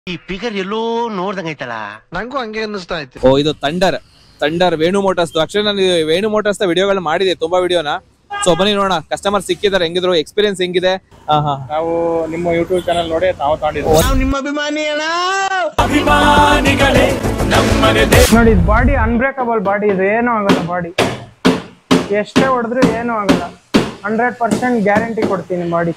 ಈ ಫಿಗರ್ ಎಲ್ಲೋ ನೋಡ್ದಂಗೈತಲ್ಲ, ನಂಗೂ ಹಂಗೆ ಅನ್ನಿಸ್ತಾ ಐತಿ. ಓ ಇದು ಥಂಡರ್ ವೇಣು ಮೋಟರ್ಸ್. ಆಕ್ಚುಲಿ ನಾನು ವೇಣು ಮೋಟರ್ಸ್ ವಿಡಿಯೋಗಳನ್ನ ಮಾಡಿದೆ, ತುಂಬಾ ವಿಡಿಯೋನ. ಸೊ ಬನ್ನಿ ನೋಡೋಣ ಕಸ್ಟಮರ್ ಸಿಕ್ಕಿದ್ದಾರೆ, ಹೆಂಗಿದ್ರು, ಎಕ್ಸ್ಪೀರಿಯನ್ಸ್ ಹೆಂಗಿದೆ. ನಾವು ನಿಮ್ಮ ಯೂಟ್ಯೂಬ್ ಚಾನಲ್ ನೋಡಿ ನಾವು ತಗೊಂಡಿದ್ವಿ. ನಾವು ನಿಮ್ಮ ಅಭಿಮಾನಿ ಅಣ್ಣ. ನೋಡಿ ಇದು ಬಾಡಿ ಅನ್ಬ್ರೇಕಬಲ್ ಬಾಡಿ, ಇದು ಏನೂ ಆಗಲ್ಲ. ಬಾಡಿ ಎಷ್ಟೇ ಹೊಡೆದ್ರು ಏನೂ ಆಗಲ್ಲ. 100% ಗ್ಯಾರಂಟಿ ಕೊಡ್ತೀನಿ ಬಾಡಿ.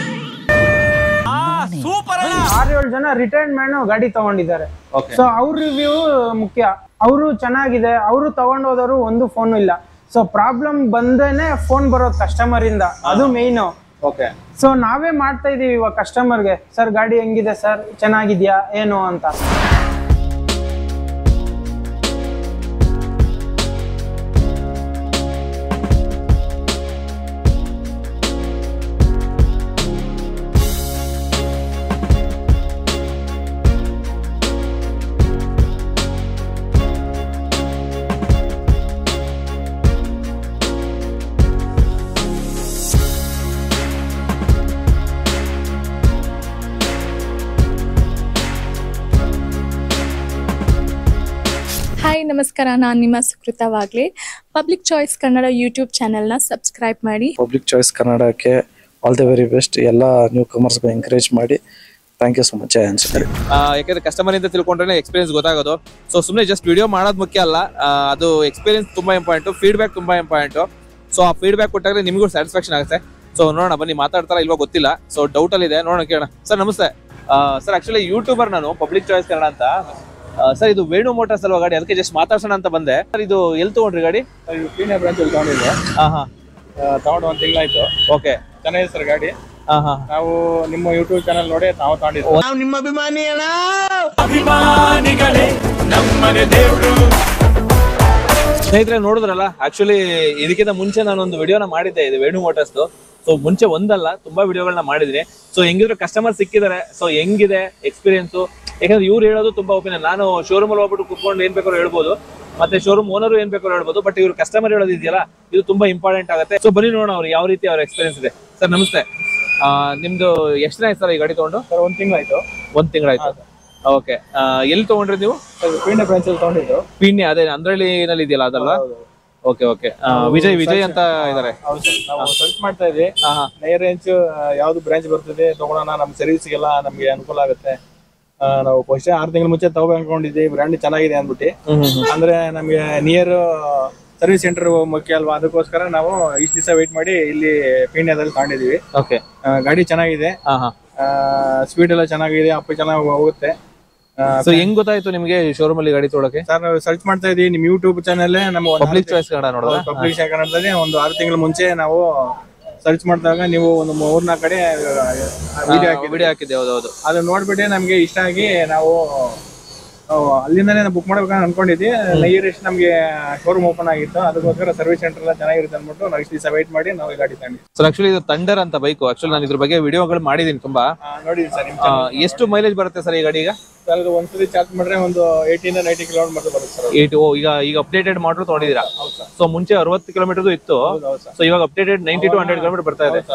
6-7 ಜನ ರಿಟೈರ್ಡ್ ಮ್ಯಾನ್ ಗಾಡಿ ತಗೊಂಡಿದ್ದಾರೆ. ಸೊ ಅವ್ರ ರಿವ್ಯೂ ಮುಖ್ಯ. ಅವರು ಚೆನ್ನಾಗಿದೆ, ಅವರು ತಗೊಂಡೋದವರು ಒಂದು ಫೋನ್ ಇಲ್ಲ. ಸೊ ಪ್ರಾಬ್ಲಮ್ ಬಂದೇನೆ ಫೋನ್ ಬರೋದು ಕಸ್ಟಮರ್ ಇಂದ, ಅದು ಮೇಯ್ನು. ಸೊ ನಾವೇ ಮಾಡ್ತಾ ಇದೀವಿ ಇವಾಗ ಕಸ್ಟಮರ್ಗೆ, ಸರ್ ಗಾಡಿ ಹೆಂಗಿದೆ ಸರ್, ಚೆನ್ನಾಗಿದ್ಯಾ ಏನು ಅಂತ. ಹಾಯ್ ನಮಸ್ಕಾರ, ನಾನು ನಿಮ್ಮ Sukrita Wagle. Public choice Kannada YouTube ಚಾನೆಲ್ನ ಸಬ್ಸ್ಕ್ರೈಬ್ ಮಾಡಿ. ಪಬ್ಲಿಕ್ ಚಾಯ್ಸ್ ಕನ್ನಡಕ್ಕೆ ಆಲ್ ದಿ ವೆರಿ ಬೆಸ್ಟ್. ಎಲ್ಲ ನ್ಯೂ ಕಮರ್ಸ್ಗೂ ಎಂಕರೇಜ್ ಮಾಡಿ. Thank you so much. ಯಾಕಂದ್ರೆ ಕಸ್ಟಮರ್ ಇಂದ ತಿಳ್ಕೊಂಡ್ರೆ ಎಕ್ಸ್ಪೀರಿಯನ್ಸ್ ಗೊತ್ತಾಗೋದು. ಸೊ ಸುಮ್ಮನೆ ಜಸ್ಟ್ ವಿಡಿಯೋ ಮಾಡೋದು ಮುಖ್ಯ ಅಲ್ಲ, ಅದು ಎಕ್ಸ್ಪೀರಿಯನ್ಸ್ ತುಂಬಾ ಇಂಪಾರ್ಟೆಂಟ್, ಫೀಡ್ಬ್ಯಾಕ್ ತುಂಬಾ ಇಂಪಾರ್ಟೆಂಟ್. ಸೊ ಆ ಫೀಡ್ಬ್ಯಾಕ್ ಕೊಟ್ಟಾಗ ನಿಮಗೂ ಸ್ಯಾಟಿಸ್ಫ್ಯಾಕ್ಷನ್ ಆಗುತ್ತೆ. ಸೊ ನೋಡೋಣ ಬನ್ನಿ, ಮಾತಾಡ್ತಾರ ಇಲ್ವಾ ಗೊತ್ತಿಲ್ಲ. ಸೊ ಡೌಟ್ ಅಲ್ಲಿ ಇದೆ, ನೋಡೋಣ ಕೇಳೋಣ. ಸರ್ ನಮಸ್ತೆ. ಸರ್ ಆಕ್ಚುಲಿ ಯೂಟ್ಯೂಬರ್ ನಾನು, ಪಬ್ಲಿಕ್ ಚಾಯ್ಸ್ ಕನ್ನಡ ಅಂತ. ಸರ್ ಇದು ವೇಣು ಮೋಟರ್ಸ್ ಅಲ್ವಾ ಗಾಡಿ? ಅದಕ್ಕೆ ಜಸ್ಟ್ ಮಾತಾಡ್ಸೋಣ ಅಂತ ಬಂದೆ. ಸರ್ ಇದು ಎಲ್ಲಿ ತಗೊಂಡ್ರಿ ಗಾಡಿ? ಪೀಣ್ಯ ಬ್ರಾಂಚ್ ಅಲ್ಲಿ ತಗೊಂಡಿದ್ದೆ. ತಗೊಂಡು 1 ತಿಂಗಳಾಯ್ತು. ಓಕೆ, ಚೆನ್ನಾಗಿದೆ ಸರ್ ಗಾಡಿ. ನಾವು ನಿಮ್ಮ ಯೂಟ್ಯೂಬ್ ಚಾನಲ್ ನೋಡಿ ನಾವು ತಗೊಂಡಿದ್ವಿ. ನಾವು ನಿಮ್ಮ ಅಭಿಮಾನಿ ಅಣ್ಣ. ಸ್ನೇಹಿತರೆ ನೋಡಿದ್ರಲ್ಲ, ಆಕ್ಚುಲಿ ಇದಕ್ಕಿಂತ ಮುಂಚೆ ನಾನೊಂದು ವಿಡಿಯೋನ ಮಾಡಿದ್ದೆ, ಇದು ವೇಣು ಮೋಟರ್ಸ್. ಸೊ ಮುಂಚೆ ಒಂದಲ್ಲ ತುಂಬಾ ವಿಡಿಯೋಗಳನ್ನ ಮಾಡಿದ್ದೀನಿ. ಸೊ ಹೆಂಗಿದ್ರು ಕಸ್ಟಮರ್ ಸಿಕ್ಕಿದ್ದಾರೆ. ಸೊ ಹೆಂಗಿದೆ ಎಕ್ಸ್ಪೀರಿಯನ್ಸ್, ಯಾಕಂದ್ರೆ ಇವ್ರು ಹೇಳೋದು ತುಂಬಾ ಒಪಿನಿಯನ್. ನಾನು ಶೋರೂಮ್ ಅಲ್ಲಿ ಹೋಗ್ಬಿಟ್ಟು ಕುತ್ಕೊಂಡು ಏನ್ ಬೇಕಾದ್ರೂ ಹೇಳ್ಬೋದು, ಮತ್ತೆ ಶೋರೂಮ್ ಓನರ್ ಏನ್ ಬೇಕಾದ್ರೂ ಹೇಳ್ಬೋದು. ಬಟ್ ಇವ್ರು ಕಸ್ಟಮರ್ ಹೇಳೋದು ಇದೆಯಲ್ಲ, ಇದು ತುಂಬಾ ಇಂಪಾರ್ಟೆಂಟ್ ಆಗುತ್ತೆ. ಸೊ ಬನ್ನಿ ನೋಡೋಣ ಅವ್ರು ಯಾವ ರೀತಿ ಅವ್ರ ಎಕ್ಸ್ಪೀರಿಯನ್ಸ್ ಇದೆ. ಸರ್ ನಮಸ್ತೆ. ನಿಮ್ದು ಎಷ್ಟು ದಿನ ಆಯ್ತು ಸರ್ ಈ ಗಾಡಿ ತಗೊಂಡು? ಸರ್ 1 ತಿಂಗಳಾಯ್ತು. 1 ತಿಂಗಳಾಯ್ತು. ಓಕೆ, ಎಲ್ಲಿ ತಗೊಂಡ್ರಿ ನೀವು? ಪೀಣ್ಯ ಬ್ರಾಂಚ್ ಅಲ್ಲಿ ತಗೊಂಡಿದ್ದು. ಪೀಣ್ಯ ಅದೇ ಅಂದ್ರಳ್ಳಿನಲ್ಲಿ ಇದೆಯಲ್ಲ ಅದಲ್ಲ? Okay okay. ವಿಜಯ್ ಅಂತ ಇದಾರೆ. ನಾವು ಸರ್ಚ್ ಮಾಡ್ತಾ ಇದ್ವಿ, ನೈರ್ ರೇಂಜ್ ಯಾವ್ದು ಬ್ರಾಂಚ್ ಬರ್ತದೆ ತಗೊಳ್ಳೋಣ, ನಮ್ ಸರ್ವಿಸ್ಗೆಲ್ಲ ನಮ್ಗೆ ಅನುಕೂಲ ಆಗುತ್ತೆ. ನಾವು ಫಸ್ಟ್ 6 ತಿಂಗಳ ಮುಂಚೆ ತಗೋಬೇಕು ಅನ್ಕೊಂಡಿದ್ವಿ, ಬ್ರ್ಯಾಂಡ್ ಚೆನ್ನಾಗಿದೆ ಅಂದ್ಬಿಟ್ಟು. ಅಂದ್ರೆ ನಮ್ಗೆ ನಿಯರ್ ಸರ್ವಿಸ್ ಸೆಂಟರ್ ಮುಖ್ಯ ಅಲ್ವಾ, ಅದಕ್ಕೋಸ್ಕರ ನಾವು ಇಷ್ಟು ದಿವಸ ವೇಟ್ ಮಾಡಿ ಇಲ್ಲಿ ಪೀಣ್ಯದಲ್ಲಿ ತಗೊಂಡಿದೀವಿ. ಗಾಡಿ ಚೆನ್ನಾಗಿದೆ, ಸ್ಪೀಡ್ ಎಲ್ಲ ಚೆನ್ನಾಗಿದೆ, ಅಪ್ಪ ಚೆನ್ನಾಗಿ ಹೋಗುತ್ತೆ. ಸೊ ಹೆಂಗ್ ಗೊತ್ತಾಯ್ತು ನಿಮ್ಗೆ ಶೋರೂಮ್ ಅಲ್ಲಿ ಗಾಡಿ ತೊಗೊಳಕ್ಕೆ? ಸರ್ ನಾವು ಸರ್ಚ್ ಮಾಡ್ತಾ ಇದೀವಿ ನಿಮ್ ಯೂಟ್ಯೂಬ್ ಚಾನಲ್, ನಮ್ಮ ಪಬ್ಲಿಕ್ ಚಾಯ್ಸ್ ಕನ್ನಡ ನೋಡೋದು. ಪಬ್ಲಿಕ್ ಚಾಯ್ಸ್ ಕನ್ನಡದಲ್ಲಿ ಒಂದು 6 ತಿಂಗಳ ಮುಂಚೆ ನಾವು ಸರ್ಚ್ ಮಾಡಿದಾಗ ನೀವು ಒಂದು 3-4 ಕಡೆ ವಿಡಿಯೋ ಹಾಕಿದ್ದೆ. ಹೌದೌದು, ಅದನ್ನ ನೋಡ್ಬಿಟ್ಟು ನಮ್ಗೆ ಇಷ್ಟ ಆಗಿ ನಾವು ಅಲ್ಲಿಂದಾನೇ ಬುಕ್ ಮಾಡ್ಬೇಕಂತ ಅನ್ಕೊಂಡಿದ್ವಿ. ನೈಯರೆಸ್ಟ್ ನಮ್ಗೆ ಶೋರೂಮ್ ಓಪನ್ ಆಗಿತ್ತು, ಅದಕ್ಕೋಸ್ಕರ ಸರ್ವಿಸ್ ಸೆಂಟರ್ ಎಲ್ಲ ಚೆನ್ನಾಗಿರುತ್ತೆ ಅಂದ್ಬಿಟ್ಟು ನಾವು ಇಷ್ಟು ದಿವಸ ವೇಟ್ ಮಾಡಿ ನಾವು ಗಾಡಿ ತಗೊಂಡಿದ್ವಿ. ಸರ್ ಆಕ್ಚುಲಿ ಇದು ಥಂಡರ್ ಅಂತ ಬೈಕ್. ಆಕ್ಚುಲಿ ನಾನು ಇದ್ರ ಬಗ್ಗೆ ವಿಡಿಯೋಗಳು ಮಾಡಿದೀನಿ ತುಂಬಾ. ನೋಡಿದ್ವಿ ಸರ್. ಎಷ್ಟು ಮೈಲೇಜ್ ಬರುತ್ತೆ ಸರ್ ಈ ಗಾಡಿ ಈಗ? ಸರ್ ಅದು ಒಂದ್ಸತಿ ಚಾರ್ಜ್ ಮಾಡಿದ್ರೆ ಒಂದು 80-90 ಕಿಲೋಮೀಟರ್ ಬರುತ್ತೆ ಸರ್. 8. ಈಗ ಅಪ್ಡೇಟೆಡ್ ಮಾಡಲ್ ತಗೊಂಡಿದ್ದೀರಾ? ಸೊ ಮುಂಚೆ 60 ಕಿಲೋಮೀಟರ್ ಇತ್ತು, ಸೊ ಇವಾಗ ಅಪ್ಡೇಟೆಡ್ 90 to 100 ಕಿಲೋಮೀಟರ್ ಬರ್ತಾ ಇದೆ.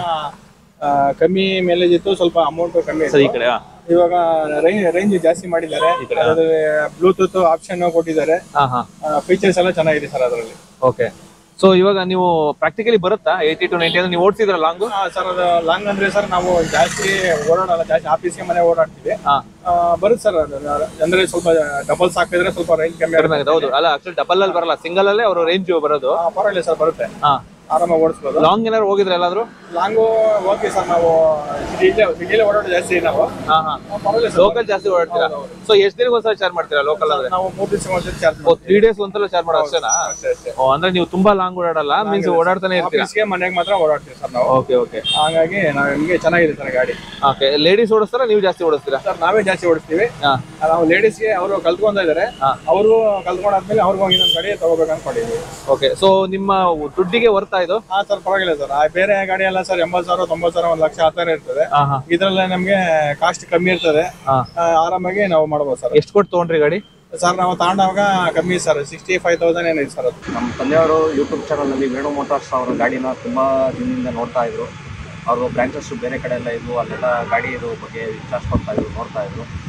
ಕಮ್ಮಿ ಮೈಲೇಜ್ ಇತ್ತು, ಸ್ವಲ್ಪ ಅಮೌಂಟ್ ಕಮ್ಮಿ ಸರ್ ಈ ಕಡೆ. ಇವಾಗ ರೇಂಜ್ ಜಾಸ್ತಿ ಮಾಡಿದ್ದಾರೆ, ಬ್ಲೂಟೂತ್ ಆಪ್ಷನ್ ಕೊಟ್ಟಿದ್ದಾರೆ, ಫೀಚರ್ಸ್ ಎಲ್ಲ ಚೆನ್ನಾಗಿದೆ ಸರ್ ಅದರಲ್ಲಿ. ಓಕೆ, ಸೊ ಇವಾಗ ನೀವು ಪ್ರಾಕ್ಟಿಕಲಿ ಬರುತ್ತಾ 80 to 90? ಅಂದ್ರೆ ನೀವು ಓಡಿಸಿದ್ರ ಲಾಂಗ್? ಸರ್ ಅದು ಲಾಂಗ್ ಅಂದ್ರೆ ಸರ್ ನಾವು ಜಾಸ್ತಿ ಓಡಾಡಲ್ಲ, ಜಾಸ್ತಿ ಆಫೀಸ್ಗೆ ಮನೆ ಓಡಾಡ್ತೀವಿ. ಬರುತ್ತೆ ಸರ್ ಅದು, ಅಂದ್ರೆ ಸ್ವಲ್ಪ ಡಬಲ್ಸ್ ಹಾಕಿದ್ರೆ ಸ್ವಲ್ಪ ರೇಂಜ್ ಕಮ್ಮಿ ಆಗುತ್ತೆ. ಹೌದು, ಅಲ್ಲ ಆಕ್ಚುಲಿ ಡಬಲ್ ಅಲ್ಲಿ ಬರಲ್ಲ, ಸಿಂಗಲ್ ಅಲ್ಲೇ ಅವರು ರೇಂಜ್ ಬರೋದು. ಪರವಾಗಿಲ್ಲ ಸರ್, ಬರುತ್ತೆ, ಆರಾಮಾಗಿ ಓಡಿಸ್ಬೋದು. ಲಾಂಗ್ ಏನಾದ್ರು ಹೋಗಿದ್ರೆ ಎಲ್ಲಾದ್ರೂ? ಲಾಂಗು ಓಕೆ ಸರ್, ನಾವು ಸಿಟಿಲೇ ಓಡಾಡೋದು ಜಾಸ್ತಿ. ನಾವು ಲೋಕಲ್ ಜಾಸ್ತಿ ಓಡಾಡ್ತೀರಾ? ಸೊ ಎಷ್ಟು ದಿನಕ್ಕೆ ಒಂದ್ಸಲ ಚಾರ್ಜ್ ಮಾಡ್ತೀರಾ ಲೋಕಲ್ ಆದ್ರೆ? ನಾವು 3 ದಿವಸಕ್ಕೆ ಒಂದ್ಸಲ ಚಾರ್ಜ್. 3 ಡೇಸ್ ಒಂದ್ಸಲ ಚಾರ್ಜ್ ಮಾಡೋದು ಅಷ್ಟೇನಾ? ಅಂದ್ರೆ ನೀವು ತುಂಬಾ ಲಾಂಗ್ ಓಡಾಡಲ್ಲ, ಮೀನ್ಸ್ ಓಡಾಡ್ತಾನೆ ಇರ್ತೀರಾ? ಆಫೀಸ್ಗೆ ಮನೆಗೆ ಮಾತ್ರ ಓಡಾಡ್ತೀವಿ ಸರ್ ನಾವು. Okay okay. ಹಾಗಾಗಿ ನಮಗೆ ಚೆನ್ನಾಗಿದೆ ಸರ್ ಗಾಡಿ. ಓಕೆ, ಲೇಡೀಸ್ ಓಡಿಸ್ತಾರ ನೀವು ಜಾಸ್ತಿ ಓಡಿಸ್ತೀರಾ? ಸರ್ ನಾವೇ ಜಾಸ್ತಿ ಓಡಿಸ್ತೀವಿ. ನಾವು ಲೇಡೀಸ್ಗೆ ಅವರು ಕಲ್ತ್ಕೊಂತ ಇದಾರೆ, ಅವರು ಕಲ್ತ್ಕೊಂಡಾದ್ಮೇಲೆ ಅವ್ರಿಗೂ ಇನ್ನೊಂದು ಗಾಡಿ ತಗೋಬೇಕು ಅನ್ಕೊಂಡಿದ್ವಿ. ಓಕೆ, ಸೊ ನಿಮ್ಮ ದುಡ್ಡಿಗೆ ವರ್ತಾ ಇದು? ಸರ್ ಪರವಾಗಿಲ್ಲ ಸರ್. ಬೇರೆ ಗಾಡಿ ಎಲ್ಲ ಸರ್ 80,000, 90,000, 1 ಲಕ್ಷ ಆ ತರ ಇರ್ತದೆ. ಇದ್ರಲ್ಲೇ ನಮ್ಗೆ ಕಾಸ್ಟ್ ಕಮ್ಮಿ ಇರ್ತದೆ, ಆರಾಮಾಗಿ ನಾವು ಮಾಡ್ಬೋದು ಸರ್. ಎಷ್ಟು ಕೊಟ್ಟು ತಗೊಂಡ್ರಿ ಗಾಡಿ? ಸರ್ ನಾವು ತಗೊಂಡಾಗ ಕಮ್ಮಿ ಸರ್, 65,000 ಏನಿದೆ ಸರ್. ನಮ್ಮ ತಂದೆಯವರು ಯೂಟ್ಯೂಬ್ ಚಾನಲ್ನಲ್ಲಿ ವೇಣು ಮೋಟಾರ್ಸ್ ಅವರ ಗಾಡಿನ ತುಂಬ ದಿನದಿಂದ ನೋಡ್ತಾ ಇದ್ರು. ಅವರು ಬ್ರಾಂಚಸ್ ಬೇರೆ ಕಡೆ ಎಲ್ಲ ಇದ್ವು, ಅಲ್ಲೆಲ್ಲ ಗಾಡಿ ಬಗ್ಗೆ ವಿಚಾರಿಸ್ಕೊಳ್ತಾ ಇದ್ರು, ನೋಡ್ತಾ ಇದ್ರು.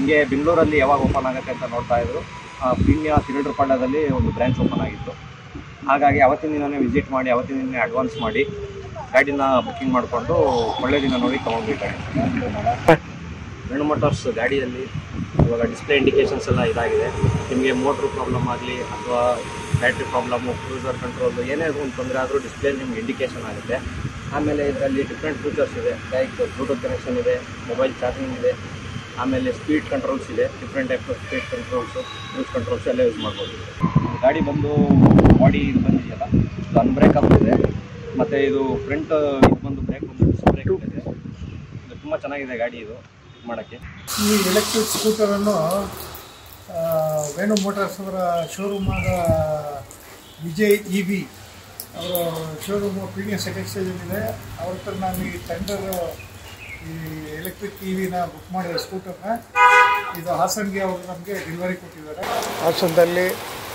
ಹಿಂಗೆ ಬೆಂಗಳೂರಲ್ಲಿ ಯಾವಾಗ ಓಪನ್ ಆಗುತ್ತೆ ಅಂತ ನೋಡ್ತಾ ಇದ್ರು. ಪೀಣ್ಯ ತಿರುಡ್ರಪಾಳ್ಯದಲ್ಲಿ ಒಂದು ಬ್ರಾಂಚ್ ಓಪನ್ ಆಗಿತ್ತು. ಹಾಗಾಗಿ ಅವತ್ತಿನ ದಿನವೇ ವಿಸಿಟ್ ಮಾಡಿ ಅವತ್ತಿನ ದಿನ ಅಡ್ವಾನ್ಸ್ ಮಾಡಿ ಗಾಡಿನ ಬುಕ್ಕಿಂಗ್ ಮಾಡಿಕೊಂಡು ಒಳ್ಳೆ ದಿನ ನೋಡಿ ತೊಗೊಂಡ್ಬೇಕಾಗಿತ್ತು. ವೇಣು ಮೋಟಾರ್ಸ್ ಗಾಡಿಯಲ್ಲಿ ಇವಾಗ ಡಿಸ್ಪ್ಲೇ ಇಂಡಿಕೇಶನ್ಸ್ ಎಲ್ಲ ಇದಾಗಿದೆ. ನಿಮಗೆ ಮೋಟ್ರು ಪ್ರಾಬ್ಲಮ್ ಆಗಲಿ ಅಥವಾ ಬ್ಯಾಟ್ರಿ ಪ್ರಾಬ್ಲಮ್ಮು, ಕ್ರೂಸರ್ ಕಂಟ್ರೋಲು ಏನೇ ಒಂದು ತೊಂದರೆ ಆದರೂ ಡಿಸ್ಪ್ಲೇ ನಿಮ್ಗೆ ಇಂಡಿಕೇಶನ್ ಆಗುತ್ತೆ. ಆಮೇಲೆ ಇದರಲ್ಲಿ ಡಿಫ್ರೆಂಟ್ ಫೀಚರ್ಸ್ ಇದೆ. ಲೈಕ್ ಬ್ಲೂಟೂತ್ ಕನೆಕ್ಷನ್ ಇದೆ, ಮೊಬೈಲ್ ಚಾರ್ಜಿಂಗ್ ಇದೆ, ಆಮೇಲೆ ಸ್ಪೀಡ್ ಕಂಟ್ರೋಲ್ಸ್ ಇದೆ. Different type of speed controls, cruise controls ಎಲ್ಲ ಯೂಸ್ ಮಾಡ್ಬೋದು. ಗಾಡಿ ಬಂದು ಬಾಡಿ ಇದು ಬಂದಿದೆಯಲ್ಲ, ಇದು ಅನ್ಬ್ರೇಕಬಲ್ ಇದೆ. ಮತ್ತು ಇದು ಫ್ರಂಟ್ ಇದು ಬಂದು ಬ್ರೇಕ್ ಬಂದು ಡಿಸ್ಕ್ ಬ್ರೇಕ್ ಇದೆ. ಇದು ತುಂಬ ಚೆನ್ನಾಗಿದೆ ಗಾಡಿ ಇದು ಮಾಡೋಕ್ಕೆ. ಈ ಎಲೆಕ್ಟ್ರಿಕ್ ಸ್ಕೂಟರನ್ನು ವೇಣು ಮೋಟಾರ್ಸ್ ಅವರ ಶೋರೂಮ್ ಆದ ವಿಜಯ್ EV ಅವರ ಶೋರೂಮು ಪೀಣ್ಯ ಸೆಕೆಂಡ್ಸ್ಟೇಜಲ್ಲಿದೆ. ಅವ್ರ ಹತ್ರ ನಾನು ಈ ಟೆಂಡರ್ ಈ ಎಲೆಕ್ಟ್ರಿಕ್ EVನ ಬುಕ್ ಮಾಡಿದ ಸ್ಕೂಟರ್ನ ಇದು ಹಾಸನ್ಗೆ ಅವರು ನಮಗೆ ಡೆಲಿವರಿ ಕೊಟ್ಟಿದ್ದಾರೆ. ಹಾಸನದಲ್ಲಿ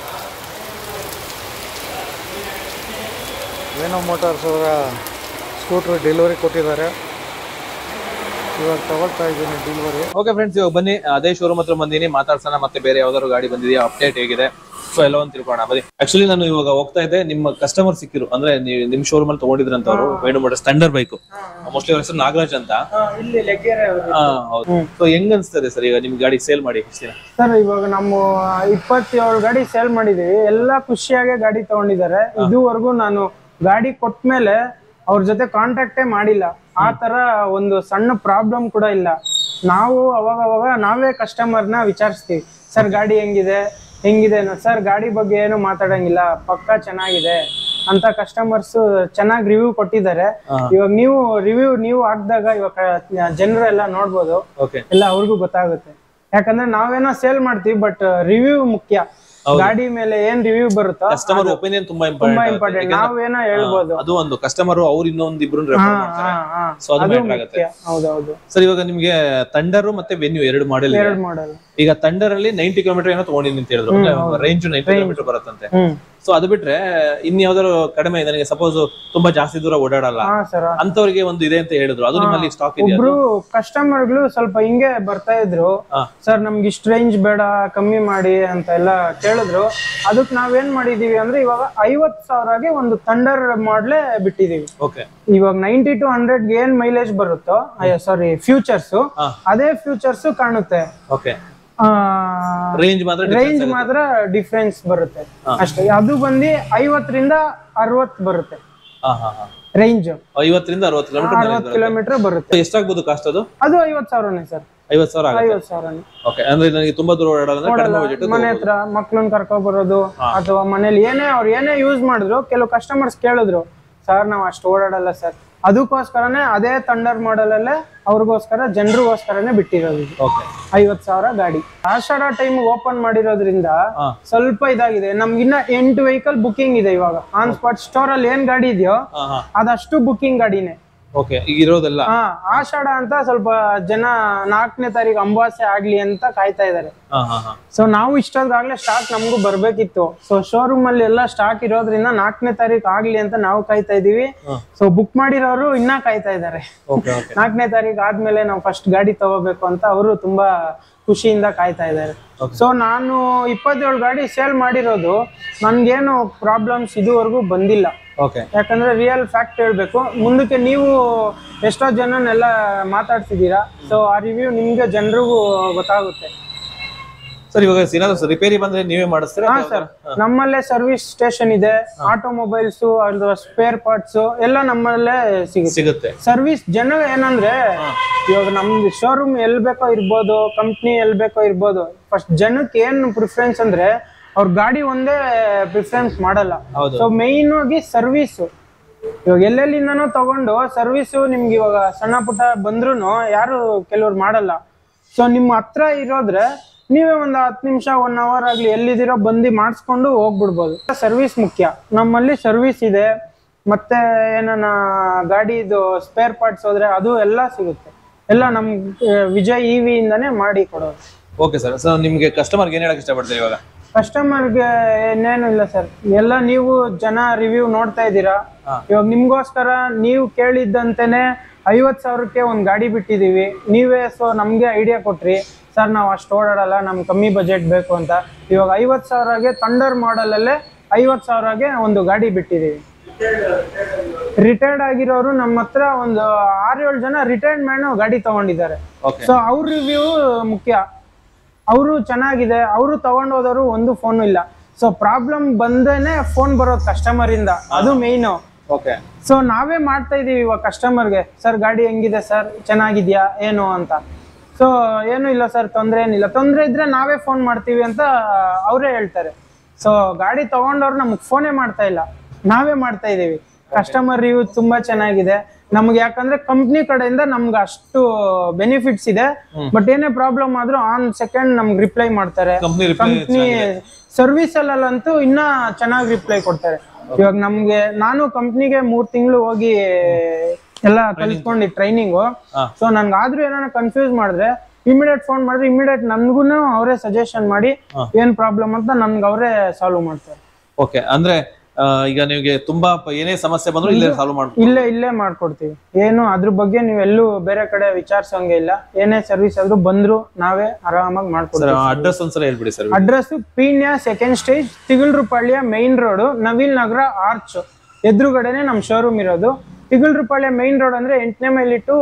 ವೇಣು ಮೋಟಾರ್ಸ್ ಅವರ ಸ್ಕೂಟರ್ ಡೆಲಿವರಿ ಕೊಟ್ಟಿದ್ದಾರೆ. ಇವಾಗ ತಗೊಳ್ತಾ ಇದ್ದೀನಿ ಡೆಲಿವರಿ. ಓಕೆ ಫ್ರೆಂಡ್ಸ್, ಇವಾಗ ಬನ್ನಿ ಅದೇ ಶೋರೂಮ್ ಹತ್ರ ಬಂದಿನಿ, ಮಾತಾಡ್ಸೋಣ. ಮತ್ತೆ ಬೇರೆ ಯಾವ್ದಾದ್ರು ಗಾಡಿ ಬಂದಿದೆಯಾ, ಅಪ್ಡೇಟ್ ಹೇಗಿದೆ, ಸೊ ಎಲ್ಲ ಒಂದು ತಿಳ್ಕೊಳ್ಳೋಣ ಬನ್ನಿ. ಆಕ್ಚುಲಿ ನಾನು ಇವಾಗ ಹೋಗ್ತಾ ಇದ್ದೆ, ನಿಮ್ಮ ಕಸ್ಟಮರ್ ಸಿಕ್ಕಿರು. ಅಂದ್ರೆ ನೀವು ನಿಮ್ ಶೋರೂಮ್ ಅಲ್ಲಿ ತಗೊಂಡಿದ್ರಂತ ಅವರು Venu motors thunder bike. Mostly ಅವ್ರ ಹೆಸರು ನಾಗರಾಜ್ ಅಂತ. ಹೌದು. ಸೊ ಹೆಂಗ್ ಅನ್ಸ್ತದೆ ಸರ್ ಈಗ ನಿಮ್ ಗಾಡಿ ಸೇಲ್ ಮಾಡಿ? ಸರ್ ಇವಾಗ ನಮ್ಮ 27 ಗಾಡಿ ಸೇಲ್ ಮಾಡಿದೀವಿ. ಎಲ್ಲಾ ಖುಷಿಯಾಗಿ ಗಾಡಿ ತಗೊಂಡಿದ್ದಾರೆ. ಇದುವರೆಗೂ ನಾನು ಗಾಡಿ ಕೊಟ್ಮೇಲೆ ಅವ್ರ ಜೊತೆ ಕಾಂಟ್ಯಾಕ್ಟೇ ಮಾಡಿಲ್ಲ. ಆ ತರ ಒಂದು ಸಣ್ಣ ಪ್ರಾಬ್ಲಮ್ ಕೂಡ ಇಲ್ಲ. ನಾವು ಅವಾಗ ನಾವೇ ಕಸ್ಟಮರ್ನ ವಿಚಾರಿಸ್ತೀವಿ, ಸರ್ ಗಾಡಿ ಹೆಂಗಿದೆ ಸರ್, ಗಾಡಿ ಬಗ್ಗೆ ಏನು ಮಾತಾಡಂಗಿಲ್ಲ, ಪಕ್ಕಾ ಚೆನ್ನಾಗಿದೆ ಅಂತ ಕಸ್ಟಮರ್ಸ್ ಚೆನ್ನಾಗಿ ರಿವ್ಯೂ ಕೊಟ್ಟಿದ್ದಾರೆ. ಇವಾಗ ನೀವು ಹಾಕಿದಾಗ ಇವಾಗ ಜನರೆಲ್ಲ ನೋಡ್ಬೋದು, ಎಲ್ಲ ಅವ್ರಿಗೂ ಗೊತ್ತಾಗುತ್ತೆ. ಯಾಕಂದ್ರೆ ನಾವೇನೋ ಸೇಲ್ ಮಾಡ್ತೀವಿ, ಬಟ್ ರಿವ್ಯೂ ಮುಖ್ಯ. ಗಾಡಿ ಮೇಲೆ ಏನ್ ರಿವ್ಯೂ ಬರುತ್ತೋ ಕಸ್ಟಮರ್ ಒಪಿನಿಯನ್ ತುಂಬಾ ಇಂಪಾರ್ಟೆಂಟ್. ನಾವೇನೋ ಹೇಳ್ಬೋದು, ಅದು ಒಂದು ಕಸ್ಟಮರ್ ಅವ್ರು ಇನ್ನೊಂದಿಬ್ರು ರೆಫರ್ ಮಾಡ್ತಾರೆ, ಸೊ ಅದು ಮ್ಯಾಟರ್ ಆಗುತ್ತೆ. ಹೌದೌದು ಸರ್, ಇವಾಗ ನಿಮ್ಗೆ ಥಂಡರ್ ಮತ್ತೆ ವೆನ್ಯೂ ಎರಡು ಮಾಡೆಲ್. ಈಗ ಥಂಡರ್ ಅಲ್ಲಿ 90 ಕಿಲೋಮೀಟರ್ ಏನೋ ತಗೊಂಡಿದ್ದೀನಿ ಅಂತ ಹೇಳಿದ್ರು, ರೇಂಜ್ 90 ಕಿಲೋಮೀಟರ್ ಬರುತ್ತಂತೆ. ಸೊ ಅದು ಬಿಟ್ರೆ ಇನ್ ಯಾವ್ದಾದ್ರು ಕಡಿಮೆ ಇದೆ, ನನಗೆ ಸಪೋಸ್ ತುಂಬಾ ಜಾಸ್ತಿ ದೂರ ಓಡಾಡಲ್ಲ ಅಂತವ್ರಿಗೆ ಒಂದು ಇದೆ ಅಂತ ಹೇಳಿದ್ರು, ಅದು ನಿಮ್ಮಲ್ಲಿ ಸ್ಟಾಕ್ ಇದೆಯಾ? ಒಬ್ರು ಕಸ್ಟಮರ್ಗಳು ಸ್ವಲ್ಪ ಹಿಂಗೆ ಬರ್ತಾ ಇದ್ರು, ಸರ್ ನಮ್ಗೆ ಇಷ್ಟು ರೇಂಜ್ ಬೇಡ, ಕಮ್ಮಿ ಮಾಡಿ ಅಂತ ಎಲ್ಲ ಕೇಳಿದ್ರು. ಅದಕ್ಕೆ ನಾವೇನ್ ಮಾಡಿದೀವಿ ಅಂದ್ರೆ ಇವಾಗ 50,000ಗೆ ಒಂದು ಥಂಡರ್ ಮಾಡ್ಲೇ ಬಿಟ್ಟಿದೀವಿ. ಇವಾಗ 90 to 100 ಏನ್ ಮೈಲೇಜ್ ಬರುತ್ತೋ, ಸಾರಿ ಫ್ಯೂಚರ್ಸ್, ಅದೇ ಫ್ಯೂಚರ್ಸ್ ಕಾಣುತ್ತೆ. ರೇಂಜ್ ಮಾತ್ರ ಡಿಫ್ರೆನ್ಸ್ ಬರುತ್ತೆ ಅಷ್ಟೇ. ಅದು ಬಂದು 50 ರಿಂದ 60 ಬರುತ್ತೆ ರೇಂಜ್. 50 ರಿಂದ 60 ಕಿಲೋಮೀಟರ್ ಬರುತ್ತೆ. ಎಷ್ಟಾಗ್ಬೋದು ಕಾಸ್ಟ್? ಅದು 50,000ನೇ ಸರ್. 50,000. ಓಕೆ, ಅಂದ್ರೆ ನನಗೆ ತುಂಬಾ ದೂರ ಓಡಾಡೋದ್ರೆ ಮನೆ ಹತ್ರ ಮಕ್ಳನ್ನ ಕರ್ಕೊಂಡ್ ಬರೋದು ಅಥವಾ ಮನೇಲಿ ಏನೇ ಯೂಸ್ ಮಾಡಿದ್ರು, ಕೆಲವು ಕಸ್ಟಮರ್ಸ್ ಕೇಳಿದ್ರು, ಸರ್ ನಾವ್ ಅಷ್ಟು ಓಡಾಡಲ್ಲ ಸರ್, ಅದಕ್ಕೋಸ್ಕರನೇ ಅದೇ ಥಂಡರ್ ಮಾಡೆಲ್ ಅಲ್ಲೇ ಅವ್ರಿಗೋಸ್ಕರ ಜನರಿಗೋಸ್ಕರನೇ ಬಿಟ್ಟಿರೋದು. 50,000 ಗಾಡಿ. ಆಷಾಢ ಟೈಮ್ ಓಪನ್ ಮಾಡಿರೋದ್ರಿಂದ ಸ್ವಲ್ಪ ಇದಾಗಿದೆ. ನಮ್ಗಿನ್ನ 8 ವೆಹಿಕಲ್ ಬುಕಿಂಗ್ ಇದೆ ಇವಾಗ. ಆನ್ ಸ್ಪಾಟ್ ಸ್ಟೋರ್ ಅಲ್ಲಿ ಏನ್ ಗಾಡಿ ಇದೆಯೋ ಅದಷ್ಟು ಬುಕಿಂಗ್ ಗಾಡಿನೇ. ಇರೋದೆಲ್ಲ ಆಷಾಢ ಅಂತ ಸ್ವಲ್ಪ ಜನ 4ನೇ ತಾರೀಕು ಅಮಾವಾಸ್ಯೆ ಆಗ್ಲಿ ಅಂತ ಕಾಯ್ತಾ ಇದಾರೆ. ಸೊ ನಾವು ಇಷ್ಟೊಂದಾಗ್ಲೇ ಸ್ಟಾಕ್ ನಮಗೂ ಬರ್ಬೇಕಿತ್ತು. ಸೊ ಶೋರೂಮ್ ಅಲ್ಲಿ ಎಲ್ಲ ಸ್ಟಾಕ್ ಇರೋದ್ರಿಂದ 4ನೇ ತಾರೀಕು ಆಗ್ಲಿ ಅಂತ ನಾವು ಕಾಯ್ತಾ ಇದೀವಿ. ಸೊ ಬುಕ್ ಮಾಡಿರೋರು ಇನ್ನ ಕಾಯ್ತಾ ಇದಾರೆ. 4ನೇ ತಾರೀಕು ಆದ್ಮೇಲೆ ನಾವು ಫಸ್ಟ್ ಗಾಡಿ ತಗೋಬೇಕು ಅಂತ ಅವರು ತುಂಬಾ ಖುಷಿಯಿಂದ ಕಾಯ್ತಾ ಇದ್ದಾರೆ. ಸೊ ನಾನು 27 ಗಾಡಿ ಸೇಲ್ ಮಾಡಿರೋದು, ನನ್ಗೇನು ಪ್ರಾಬ್ಲಮ್ಸ್ ಇದುವರೆಗೂ ಬಂದಿಲ್ಲ. ಯಾಕಂದ್ರೆ ರಿಯಲ್ ಫ್ಯಾಕ್ಟ್ ಹೇಳ್ಬೇಕು. ಮುಂದಕ್ಕೆ ನೀವು ಎಷ್ಟೋ ಜನನೆಲ್ಲ ಮಾತಾಡ್ತಿದ್ದೀರಾ, ಸೊ ಆ ರಿವ್ಯೂ ನಿಮ್ಗೆ ಜನರಿಗೂ ಗೊತ್ತಾಗುತ್ತೆ. ಸರ್, ಇವಾಗ ಏನಾದ್ರು ರಿಪೇರಿ ಬಂದ್ರೆ ನೀವೇ ಮಾಡಿಸ್ತೀರಾ? ಹಾ ಸರ್, ನಮ್ಮಲ್ಲೇ ಸರ್ವಿಸ್ ಸ್ಟೇಷನ್ ಇದೆ. ಆಟೋಮೊಬೈಲ್ಸ್, ಸ್ಪೇರ್ ಪಾರ್ಟ್ಸ್ ಎಲ್ಲ ನಮ್ಮಲ್ಲೇ ಸಿಗುತ್ತೆ. ಸರ್ವಿಸ್ ಜನ ಏನಂದ್ರೆ, ಇವಾಗ ನಮ್ದು ಶೋರೂಮ್ ಎಲ್ ಬೇಕೋ ಇರ್ಬೋದು, ಕಂಪ್ನಿ ಎಲ್ ಬೇಕೋ ಇರ್ಬೋದು. ಫಸ್ಟ್ ಜನಕ್ಕೆ ಏನ್ ಪ್ರಿಫರೆನ್ಸ್ ಅಂದ್ರೆ, ಅವ್ರ ಗಾಡಿ ಒಂದೇ ಪ್ರಿಫರೆನ್ಸ್ ಮಾಡಲ್ಲ. ಸೊ ಮೇನ್ ಆಗಿ ಸರ್ವಿಸ್. ಇವಾಗ ಎಲ್ಲೆಲ್ಲಿಂದನೂ ತಗೊಂಡು ಸರ್ವಿಸು ನಿಮ್ಗೆ ಇವಾಗ ಸಣ್ಣ ಪುಟ್ಟ ಬಂದ್ರು ಯಾರು ಕೆಲವ್ರು ಮಾಡಲ್ಲ. ಸೊ ನಿಮ್ಮ ಹತ್ರ ಇರೋದ್ರೆ ನೀವೇ ಒಂದು 10 ನಿಮಿಷ 1 ಅವರ್ ಆಗ್ಲಿ ಎಲ್ಲಿದ್ದೀರೋ ಬಂದು ಮಾಡಿಸ್ಕೊಂಡು ಹೋಗ್ಬಿಡ್ಬೋದು. ಸರ್ವಿಸ್ ಮುಖ್ಯ. ನಮ್ಮಲ್ಲಿ ಸರ್ವಿಸ್ ಇದೆ. ಮತ್ತೆ ಏನಾನ ಗಾಡಿದು ಸ್ಪೇರ್ ಪಾರ್ಟ್ಸ್ ಹೋದ್ರೆ ಅದು ಎಲ್ಲ ಸಿಗುತ್ತೆ. ಎಲ್ಲ ನಮ್ ವಿಜಯ್ EV ಇಂದಾನೆ ಮಾಡಿ ಕೊಡೋದು. Okay sir. ಸೊ ನಿಮ್ಗೆ ಕಸ್ಟಮರ್ಗೆ ಏನ್ ಹೇಳಕ್ ಇಷ್ಟಪಡ್ತೀರಿ ಇವಾಗ? ಕಸ್ಟಮರ್ಗೆ ಇನ್ನೇನು ಇಲ್ಲ ಸರ್, ಎಲ್ಲ ನೀವು ಜನ ರಿವ್ಯೂ ನೋಡ್ತಾ ಇದ್ದೀರಾ. ಇವಾಗ ನಿಮ್ಗೋಸ್ಕರ ನೀವು ಕೇಳಿದ್ದಂತೆನೆ 50,000ಕ್ಕೆ ಒಂದು ಗಾಡಿ ಬಿಟ್ಟಿದೀವಿ. ನೀವೇ ಸೊ ನಮ್ಗೆ ಐಡಿಯಾ ಕೊಟ್ರಿ, ಸರ್ ನಾವು ಅಷ್ಟು ಓಡಾಡಲ್ಲ, ನಮ್ಗೆ ಕಮ್ಮಿ ಬಜೆಟ್ ಬೇಕು ಅಂತ. ಇವಾಗ 50,000ಗೆ ಥಂಡರ್ ಮಾಡಲಲ್ಲೇ 50,000ಗೆ ಒಂದು ಗಾಡಿ ಬಿಟ್ಟಿದ್ದೀವಿ. ರಿಟೈರ್ಡ್ ಆಗಿರೋರು ನಮ್ಮ ಹತ್ರ ಒಂದು 6-7 ಜನ ರಿಟೈರ್ಡ್ ಮ್ಯಾನ್ ಗಾಡಿ ತಗೊಂಡಿದ್ದಾರೆ. ಸೊ ಅವ್ರ ರಿವ್ಯೂ ಮುಖ್ಯ. ಅವರು ಚೆನ್ನಾಗಿದೆ, ಅವರು ತಗೊಂಡೋದವರು ಒಂದು ಫೋನ್ ಇಲ್ಲ. ಸೊ ಪ್ರಾಬ್ಲಮ್ ಬಂದೇನೆ ಫೋನ್ ಬರೋದು ಕಸ್ಟಮರ್ ಇಂದ, ಅದು ಮೇಯ್ನು. ಸೊ ನಾವೇ ಮಾಡ್ತಾ ಇದೀವಿ ಇವಾಗ ಕಸ್ಟಮರ್ಗೆ, ಸರ್ ಗಾಡಿ ಹೆಂಗಿದೆ ಸರ್, ಚೆನ್ನಾಗಿದ್ಯಾ ಏನು ಅಂತ. ಸೊ ಏನು ಇಲ್ಲ ಸರ್, ತೊಂದರೆ ಏನಿಲ್ಲ, ತೊಂದರೆ ಇದ್ರೆ ನಾವೇ ಫೋನ್ ಮಾಡ್ತೀವಿ ಅಂತ ಅವರೇ ಹೇಳ್ತಾರೆ. ಸೊ ಗಾಡಿ ತಗೊಂಡವ್ರು ನಮ್ಗೆ ಫೋನೇ ಮಾಡ್ತಾ ಇಲ್ಲ, ನಾವೇ ಮಾಡ್ತಾ ಇದೀವಿ. ಕಸ್ಟಮರ್ ರಿವ್ಯೂ ತುಂಬಾ ಚೆನ್ನಾಗಿದೆ ನಮ್ಗೆ, ಯಾಕಂದ್ರೆ ಕಂಪ್ನಿ ಕಡೆಯಿಂದ ನಮ್ಗೆ ಅಷ್ಟು ಬೆನಿಫಿಟ್ಸ್ ಇದೆ. ಬಟ್ ಏನೇ ಪ್ರಾಬ್ಲಮ್ ಆದ್ರೂ ಆನ್ ಸೆಕೆಂಡ್ ನಮ್ಗೆ ರಿಪ್ಲೈ ಮಾಡ್ತಾರೆ. ಕಂಪ್ನಿ ಸರ್ವಿಸ್ ಅಲ್ಲಂತೂ ಇನ್ನ ಚೆನ್ನಾಗಿ ರಿಪ್ಲೈ ಕೊಡ್ತಾರೆ. ಇವಾಗ ನಮ್ಗೆ ನಾನು ಕಂಪ್ನಿಗೆ 3 ತಿಂಗಳು ಹೋಗಿ ಎಲ್ಲ ಕಲ್ತ್ಕೊಂಡಿ ಟ್ರೈನಿಂಗು. ಸೊ ನನ್ಗಾದ್ರೂ ಏನಾರ ಕನ್ಫ್ಯೂಸ್ ಮಾಡಿದ್ರೆ ಇಮಿಡಿಯೇಟ್ ಫೋನ್ ಮಾಡಿದ್ರೆ ಇಮಿಡಿಯೇಟ್ ನನ್ಗೂನು ಅವರೇ ಸಜೆಷನ್ ಮಾಡಿ ಏನ್ ಪ್ರಾಬ್ಲಮ್ ಅಂತ ನನ್ಗೆ ಅವರೇ ಸಾಲ್ವ್ ಮಾಡ್ತಾರೆ. ಓಕೆ, ಅಂದ್ರೆ ಈಗ ನಿಮಗೆ ತುಂಬಾ ಏನೇ ಸಮಸ್ಯೆ ಬಂದ್ರು ಇಲ್ಲೇ ಸಾಲ್ವ್ ಮಾಡ್ತೀವಿ, ಇಲ್ಲೇ ಮಾಡ್ಕೊಡ್ತೀವಿ. ಏನು ಅದ್ರ ಬಗ್ಗೆ ನೀವೆಲ್ಲೂ ಬೇರೆ ಕಡೆ ವಿಚಾರಿಸಂಗೆ ಇಲ್ಲ. ಏನೇ ಸರ್ವಿಸ್ ಆದ್ರೂ ಬಂದ್ರು ನಾವೇ ಆರಾಮಾಗಿ ಮಾಡ್ಕೊಡ್ತೀವಿ. ಅಡ್ರೆಸ್ ಒಂದ್ಸಲ ಹೇಳ್ಬಿಡಿ sir. Address Peenya 2nd stage, Thigalarapalya main road, Navil Nagar arch ಎದುರುಗಡೆನೆ ನಮ್ ಶೋರೂಮ್ ಇರೋದು. ತಿಗಳ್ರುಪಾಳ್ಯ ಮೈನ್ ರೋಡ್ ಅಂದ್ರೆ 8ನೇ ಮೈಲಿ ಟು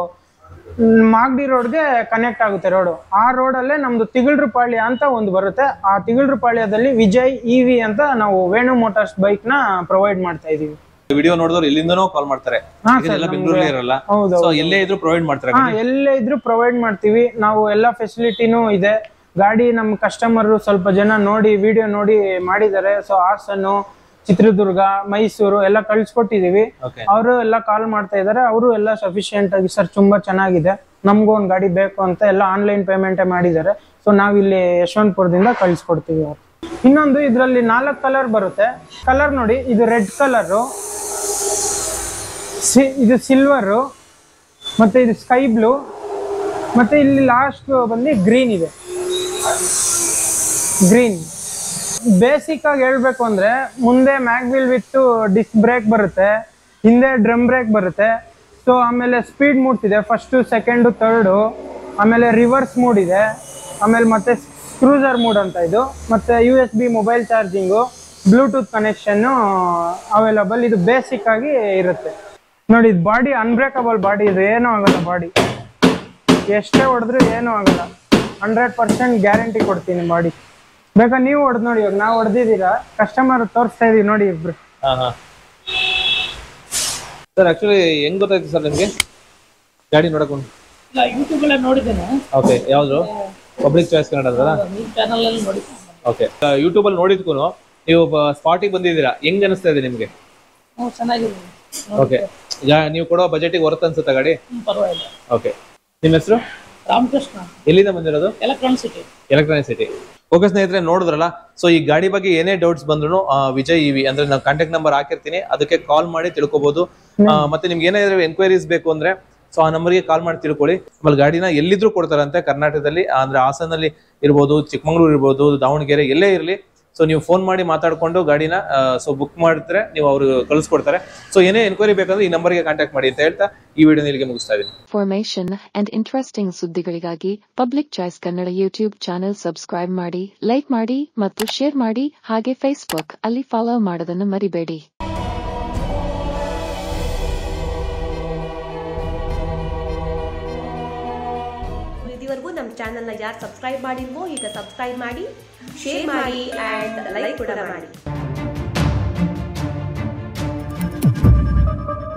ಮಾಗಡಿ ರೋಡ್ಗೆ ಕನೆಕ್ಟ್ ಆಗುತ್ತೆ ರೋಡ್. ಆ ರೋಡ್ ಅಲ್ಲೇ ನಮ್ದು ತಿಗಳ್ರುಪಾಳ್ಯ ಅಂತ ಒಂದು ಬರುತ್ತೆ. ಆ ತಿಗಳ್ರುಪಾಳ್ಯದಲ್ಲಿ ವಿಜಯ್ EV ಅಂತ ನಾವು ವೇಣು ಮೋಟಾರ್ಸ್ ಬೈಕ್ ನ ಪ್ರೊವೈಡ್ ಮಾಡ್ತಾ ಇದೀವಿ. ವಿಡಿಯೋ ನೋಡಿದವರು ಎಲ್ಲಿಂದನೂ ಕಾಲ್ ಮಾಡ್ತಾರೆ, ಬೆಂಗಳೂರಲ್ಲಿ ಇರಲ್ಲ, ಎಲ್ಲೇ ಇದ್ರು ಪ್ರೊವೈಡ್ ಮಾಡ್ತಾರೆ. ಎಲ್ಲೇ ಇದ್ರು ಪ್ರೊವೈಡ್ ಮಾಡ್ತೀವಿ ನಾವು, ಎಲ್ಲಾ ಫೆಸಿಲಿಟಿನೂ ಇದೆ. ಗಾಡಿ ನಮ್ ಕಸ್ಟಮರ್ ಸ್ವಲ್ಪ ಜನ ನೋಡಿ ವಿಡಿಯೋ ನೋಡಿ ಮಾಡಿದ್ದಾರೆ. ಸೊ ಹಾಸನ್ನು, ಚಿತ್ರದುರ್ಗ, ಮೈಸೂರು ಎಲ್ಲ ಕಳ್ಸಿಕೊಟ್ಟಿದೀವಿ. ಅವರು ಎಲ್ಲ ಕಾಲ್ ಮಾಡ್ತಾ ಇದಾರೆ. ಅವರು ಎಲ್ಲ ಸಫಿಶಿಯಂಟ್ ಆಗಿ ಸರ್ ತುಂಬಾ ಚೆನ್ನಾಗಿದೆ, ನಮ್ಗೂ ಒಂದ್ ಗಾಡಿ ಬೇಕು ಅಂತ ಎಲ್ಲ ಆನ್ಲೈನ್ ಪೇಮೆಂಟ್ ಮಾಡಿದ್ದಾರೆ. ಸೊ ನಾವಿಲ್ಲಿ ಯಶವಂತಪುರದಿಂದ ಕಳ್ಸಿಕೊಡ್ತೀವಿ. ಅವ್ರು ಇನ್ನೊಂದು ಇದ್ರಲ್ಲಿ 4 ಕಲರ್ ಬರುತ್ತೆ. ಕಲರ್ ನೋಡಿ, ಇದು ರೆಡ್ ಕಲರು, ಇದು ಸಿಲ್ವರು, ಮತ್ತೆ ಇದು ಸ್ಕೈ ಬ್ಲೂ, ಮತ್ತೆ ಇಲ್ಲಿ ಲಾಸ್ಟ್ ಬಂದು ಗ್ರೀನ್ ಇದೆ. ಗ್ರೀನ್ ಬೇಸಿಕ್ ಆಗಿ ಹೇಳ್ಬೇಕು ಅಂದ್ರೆ ಮುಂದೆ ಮ್ಯಾಗ್ವಿಲ್ ವಿತ್ ಡಿಸ್ಕ್ ಬ್ರೇಕ್ ಬರುತ್ತೆ, ಹಿಂದೆ ಡ್ರಮ್ ಬ್ರೇಕ್ ಬರುತ್ತೆ. ಸೊ ಆಮೇಲೆ ಸ್ಪೀಡ್ ಮೂಡ್ಸ್ ಇದೆ, 1st, 2nd, 3rd. ಆಮೇಲೆ ರಿವರ್ಸ್ ಮೂಡ್ ಇದೆ. ಆಮೇಲೆ ಮತ್ತೆ ಕ್ರೂಸರ್ ಮೂಡ್ ಅಂತ ಇದು. ಮತ್ತೆ USB ಮೊಬೈಲ್ ಚಾರ್ಜಿಂಗು, ಬ್ಲೂಟೂತ್ ಕನೆಕ್ಷನ್ನು ಅವೈಲಬಲ್. ಇದು ಬೇಸಿಕ್ ಆಗಿ ಇರುತ್ತೆ ನೋಡಿ. ಇದು ಬಾಡಿ ಅನ್ಬ್ರೇಕಬಲ್ ಬಾಡಿ, ಇದು ಏನೂ ಆಗಲ್ಲ. ಬಾಡಿ ಎಷ್ಟೇ ಹೊಡೆದ್ರು ಏನೂ ಆಗಲ್ಲ. 100% ಗ್ಯಾರಂಟಿ ಕೊಡ್ತೀನಿ ಬಾಡಿ. ಬೇಕಾ ನೀವು ಹೊಡೆದ್ ನೋಡಿ. ಇವಾಗ ನಾವು ಹೊಡೆದಿದ್ದೀರಾ, ಕಸ್ಟಮರ್ ತೋರಿಸ್ತಾ ಇದೀವಿ ನೋಡಿ ಇಬ್ರು. ಸರ್ ಆಕ್ಚುಲಿ ಹೆಂಗ್ ಗೊತ್ತಾಯ್ತು ಸರ್ ನಿಮ್ಗೆ ಗಾಡಿ ನೋಡಕೊಂಡು? ಯೂಟ್ಯೂಬ್ ಎಲ್ಲ ನೋಡಿದ್ದೇನೆ. ಓಕೆ, ಯಾವ್ದು? ಪಬ್ಲಿಕ್ ಚಾಯ್ಸ್ ಕನ್ನಡ ಚಾನಲ್ ಅಲ್ಲಿ ನೋಡಿ. ಓಕೆ, ಯೂಟ್ಯೂಬ್ ಅಲ್ಲಿ ನೋಡಿದ್ಕು ನೀವು ಸ್ಪಾಟಿಗೆ ಬಂದಿದ್ದೀರಾ, ಹೆಂಗ್ ಅನಿಸ್ತಾ ಇದೆ ನಿಮ್ಗೆ? ಚೆನ್ನಾಗಿದೆ. ಓಕೆ, ನೀವು ಕೊಡೋ ಬಜೆಟಿಗೆ ವರ್ತ್ ಅನ್ಸುತ್ತಾ ಗಾಡಿ? ಪರವಾಗಿಲ್ಲ. ಓಕೆ, ನಿಮ್ಮ ಹೆಸರು? ರಾಮಕೃಷ್ಣ. ಎಲ್ಲಿಂದ ಬಂದಿರೋದು? Electronic city. ಓಕೆ ಸ್ನೇಹಿತರೆ, ನೋಡಿದ್ರಲ್ಲ. ಸೊ ಈ ಗಾಡಿ ಬಗ್ಗೆ ಏನೇ ಡೌಟ್ಸ್ ಬಂದ್ರು ವಿಜಯ್ EV ಅಂದ್ರೆ ನಾನು ಕಾಂಟ್ಯಾಕ್ಟ್ ನಂಬರ್ ಹಾಕಿರ್ತೀನಿ, ಅದಕ್ಕೆ ಕಾಲ್ ಮಾಡಿ ತಿಳ್ಕೊಬಹುದು. ಮತ್ತೆ ನಿಮ್ಗೆ ಏನಾದ್ರು ಎನ್ಕ್ವೈರೀಸ್ ಬೇಕು ಅಂದ್ರೆ ಸೊ ಆ ನಂಬರ್ಗೆ ಕಾಲ್ ಮಾಡಿ ತಿಳ್ಕೊಳ್ಳಿ. ಆಮೇಲೆ ಗಾಡಿನ ಎಲ್ಲಿದ್ರು ಕೊಡ್ತಾರಂತೆ ಕರ್ನಾಟಕದಲ್ಲಿ, ಅಂದ್ರೆ ಹಾಸನಲ್ಲಿ ಇರ್ಬೋದು, ಚಿಕ್ಕಮಂಗ್ಳೂರ್ ಇರ್ಬೋದು, ದಾವಣಗೆರೆ, ಎಲ್ಲೇ ಇರಲಿ. ಸೊ ನೀವು ಫೋನ್ ಮಾಡಿ ಮಾತಾಡ್ಕೊಂಡು ಗಾಡಿನ ಸೊ ಬುಕ್ ಮಾಡಿದ್ರೆ ನೀವು ಅವರು ಕಳಿಸ್ಕೊಡ್ತಾರೆ. ಸೊ ಏನೇ ಎನ್ಕ್ವೈರಿ ಬೇಕಂದ್ರೆ ಈ ನಂಬರ್ಗೆ ಕಾಂಟ್ಯಾಕ್ಟ್ ಮಾಡಿ ಅಂತ ಹೇಳ್ತಾ ಈ ವಿಡಿಯೋ ಇಲ್ಲಿಗೆ ಮುಗಿಸ್ತಾ ಇದ್ದೀನಿ. ಇನ್ಫಾರ್ಮೇಷನ್ ಅಂಡ್ ಇಂಟ್ರೆಸ್ಟಿಂಗ್ ಸುದ್ದಿಗಳಿಗಾಗಿ public choice Kannada YouTube channel subscribe ಮಾಡಿ, ಲೈಕ್ ಮಾಡಿ ಮತ್ತು ಶೇರ್ ಮಾಡಿ. ಹಾಗೆ ಫೇಸ್ಬುಕ್ ಅಲ್ಲಿ ಫಾಲೋ ಮಾಡೋದನ್ನು ಮರಿಬೇಡಿ. ಇದುವರೆಗೂ ನಮ್ಮ ಚಾನೆಲ್ನ ಯಾರು ಸಬ್ಸ್ಕ್ರೈಬ್ ಮಾಡಿಲ್ವೋ ಈಗ ಸಬ್ಸ್ಕ್ರೈಬ್ ಮಾಡಿ, ಶೇರ್ ಮಾಡಿ ಆ್ಯಂಡ್ ಲೈಕ್ ಕೂಡ ಮಾಡಿ.